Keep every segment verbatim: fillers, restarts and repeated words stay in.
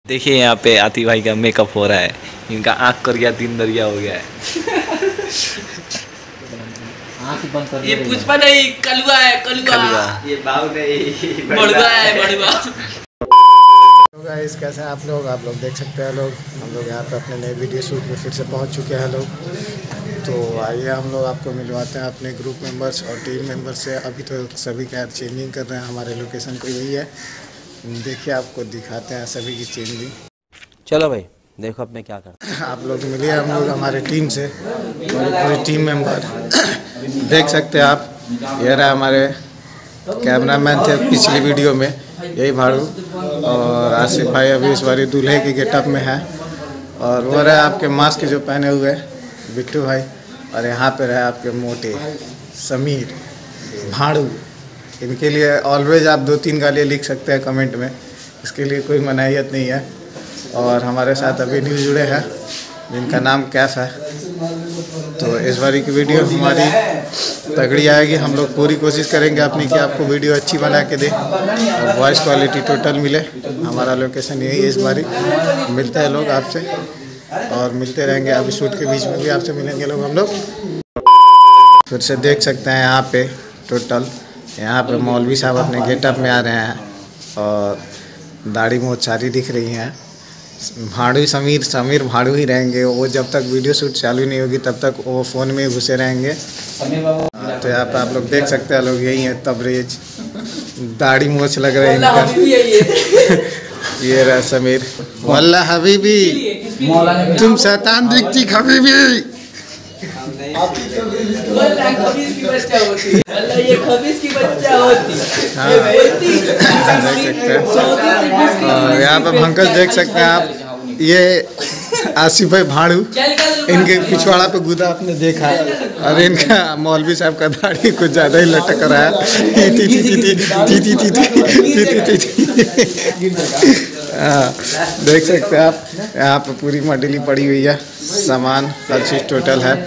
देखिए यहाँ पे आती भाई का मेकअप हो रहा है। इनका आँख कर गया तीन दरिया हो गया है। ये पुष्पा नहीं कलुआ है, कलुआ। ये बाबू नहीं बड़ुआ है, बड़ुआ। गाइस कैसे हैं आप लोग आप लोग देख सकते हैं लोग हम लोग यहाँ पे अपने नए वीडियो शूट में फिर से पहुँच चुके हैं लोग। तो आइए हम लोग आपको मिलवाते हैं अपने ग्रुप मेंबर्स और टीम मेंबर्स से। अभी तो सभी का चेंजिंग कर रहे हैं, हमारे लोकेशन पे यही है। देखिए आपको दिखाते हैं सभी की चेंजिंग। चलो भाई देखो अब मैं क्या करता हूँ। आप लोग मिलिए हम लोग हमारे टीम से, पूरी टीम मेंबर देख सकते हैं आप। ये रहा हमारे कैमरामैन थे पिछली वीडियो में, यही भाड़ू। और आसिफ भाई अभी इस बारी दूल्हे के गेटअप में है। और वो रहे आपके मास्क जो पहने हुए बिट्टू भाई। और यहाँ पे रहे आपके मोटे समीर भाड़ू। इनके लिए ऑलवेज आप दो तीन गालियाँ लिख सकते हैं कमेंट में, इसके लिए कोई मनाहियत नहीं है। और हमारे साथ अभी न्यू जुड़े हैं जिनका नाम कैफ है। तो इस बारी की वीडियो हमारी तगड़ी आएगी। हम लोग पूरी कोशिश करेंगे अपनी कि आपको वीडियो अच्छी बना के दे और वॉइस क्वालिटी टोटल मिले। हमारा लोकेशन यही है इस बारी। मिलते हैं लोग आपसे और मिलते रहेंगे। अभी शूट के बीच में भी आपसे मिलेंगे लोग हम लोग। फिर से देख सकते हैं यहाँ पे टोटल यहाँ पे मौलवी साहब अपने गेटअप में आ रहे हैं और दाढ़ी मोछ सारी दिख रही हैं। भाड़ू समीर समीर भाड़ू ही रहेंगे। वो जब तक वीडियो शूट चालू नहीं होगी तब तक वो फ़ोन में घुसे रहेंगे। तो यहाँ पे आप लोग देख सकते हैं लोग यही है तबरेज, दाढ़ी मोछ लग रहे हैं इनका। ये रहा समीर। वल्ला हबीबी तुम शैतान दिखती हबीबी। यहाँ पे भंकस देख सकते हैं आप। ये आसिफ भाई भाड़ू, इनके पिछवाड़ा पे गुदा आपने देखा है। और इनका मौलवी साहब का दाढ़ी कुछ ज़्यादा ही लटक रहा है। हाँ देख सकते हैं आप। यहाँ पे पूरी मॉडली पड़ी हुई है, सामान हर चीज़ टोटल है।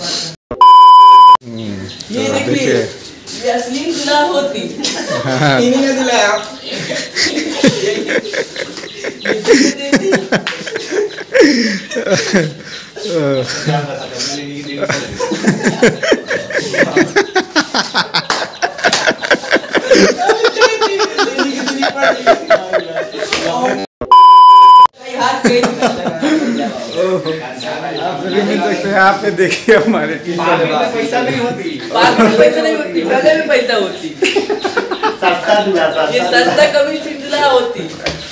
ये देखिए ये असली दुल्हा होती। इन्हीं ने दिलाया। आप मिल सकते हैं। यहाँ पे देखिए हमारे पैसा नहीं होती, पैसा नहीं होती, पहले भी पैसा होती। सस्ता दूल्हा, ये सस्ता कभी दूल्हा होती।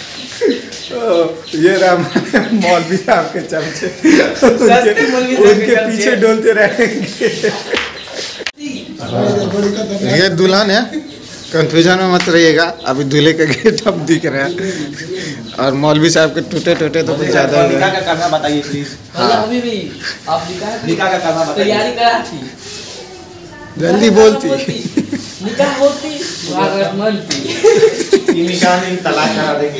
ये राम मौलवी साहब के चमचे उनके, उनके पीछे डोलते रहेंगे। ये दुल्हन है, कंफ्यूजन में मत रहिएगा। अभी दूल्हे का गेटअप दिख रहा है और मौलवी साहब के टूटे टूटे तो कुछ ज्यादा है। निकाह का करना बताइए प्लीज। हाँ अभी भी आप निकाह निकाह का करना बताइए। तैयारी करा थी, जल्दी बोलती। निकाह होती स्वागत मनती। निकाह नहीं तलाक करा देंगे।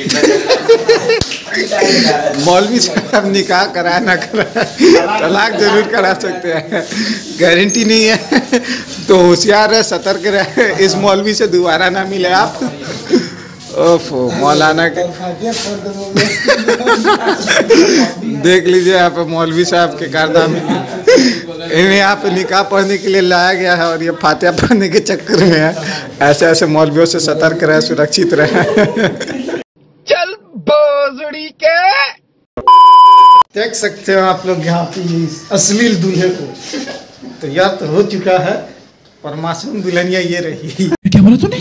मौलवी साहब निकाह कराए ना कराए तलाक जरूर करा सकते हैं, गारंटी नहीं है। तो होशियार रहे, सतर्क रहे, इस मौलवी से दोबारा ना मिले आप। ओफो मौलाना के देख लीजिए यहाँ पे मौलवी साहब के कारनामे। इन्हें यहाँ पे निकाह पढ़ने के लिए लाया गया है और ये फातिहा पढ़ने के चक्कर में है। ऐसे ऐसे मौलवियों से सतर्क रहे, सुरक्षित रहे। चल बोजड़ी के देख सकते हो आप लोग यहाँ पे अश्लील दूल्हे को तैयार तो हो चुका है, पर मासूम दुल्हनिया ये रही। क्या बोला तूने?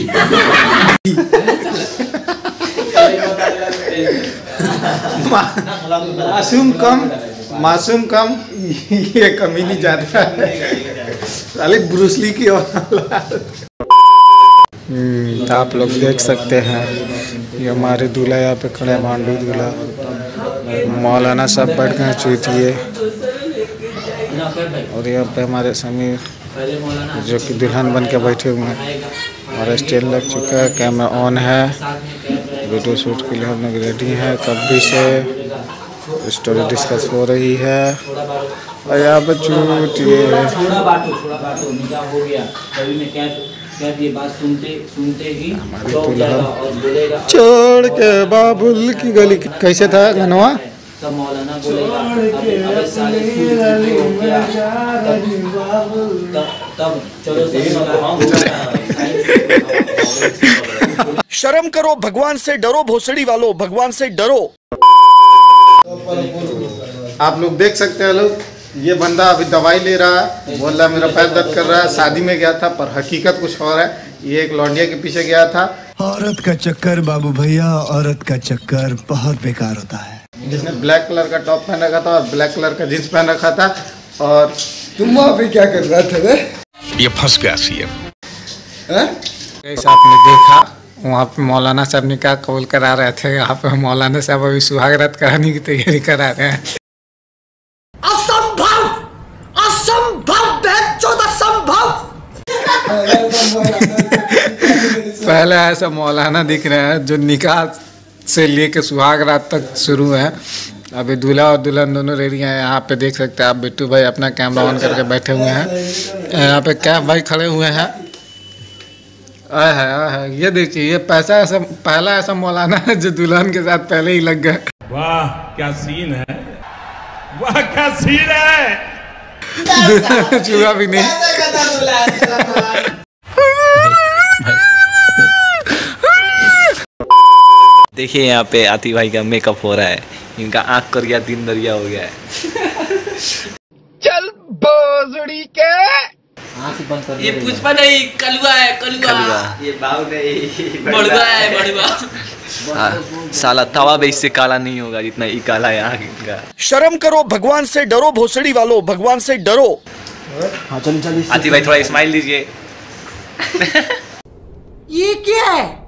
मासूम कम मासूम कम ये कमीनी ज्यादा है। साले ब्रूसली की औलाद। आप लोग देख सकते हैं ये हमारे दूल्हा यहाँ पे खड़े हैं, भांडू दूल्हा। मौलाना साहब बैठ गए चूतिए। और यहाँ पे हमारे समीर जो कि दुल्हन बन के बैठे हुए हैं। हमारा स्टेज लग चुका है, कैमरा ऑन है, वीडियो शूट के लिए हम लोग रेडी हैं। कभी से स्टोरी डिस्कस हो रही है और यहाँ पर चूतिए शायद ये बात सुनते सुनते ही चौंक जाएगा और बोलेगा छोड़ के बाबुल की गली। कैसे था गनवा? तब मौलाना बोलेगा अबे अबे साले सूरज को क्या तब तब चलो शर्म करो, भगवान से डरो, भोसड़ी वालों, भगवान से डरो। आप लोग देख सकते हैं लोग, ये बंदा अभी दवाई ले रहा है, बोल रहा है मेरा पैर दर्द कर रहा है। शादी में गया था पर हकीकत कुछ और है। ये एक लौंडिया के पीछे गया था। औरत का चक्कर बाबू भैया, औरत का चक्कर बहुत बेकार होता है। जिसने ब्लैक कलर का टॉप पहन रखा था और ब्लैक कलर का जींस पहन रखा था। और तुम वहाँ पे क्या कर रहा था? ये फंस गया सीएम। जैसा आपने देखा वहाँ पे मौलाना साहब निकाह कबूल करा रहे थे। यहाँ पे मौलाना साहब अभी सुहागरात कराने की तैयारी करा रहे हैं। असंभव, असंभव, असंभव। पहले ऐसा मौलाना दिख रहे हैं जो निकाह से लेके सुहागरात तक शुरू है। अभी दूल्हा और दुल्हन दोनों रेडी हैं। यहाँ पे देख सकते हैं आप, बिट्टू भाई अपना कैमरा ऑन करके बैठे हुए हैं। यहाँ पे कैफ भाई खड़े हुए हैं। आए है आए है, ये देखिए, ये पैसा ऐसा पहला ऐसा मौलाना है जो दुल्हन के साथ पहले ही लग गए। वाह क्या सीन है, वाह क्या सीन है। दुल्हन छुआ भी नहीं। देखिए यहाँ पे आती भाई का मेकअप हो रहा है। इनका आँख करिया तीन दरिया हो गया है। चल बोजड़ी के। ये पुष्पा नहीं, कलुआ है, कलुआ। ये बाव नहीं, बड़ुआ है, बड़ुआ। हाँ, साला तवा भी इससे काला नहीं होगा जितना ये काला है आँख इनका। शर्म करो, भगवान से डरो, भोसड़ी वालों, भगवान से डरो। आती भाई थोड़ा स्माइल दीजिए। ये क्या है?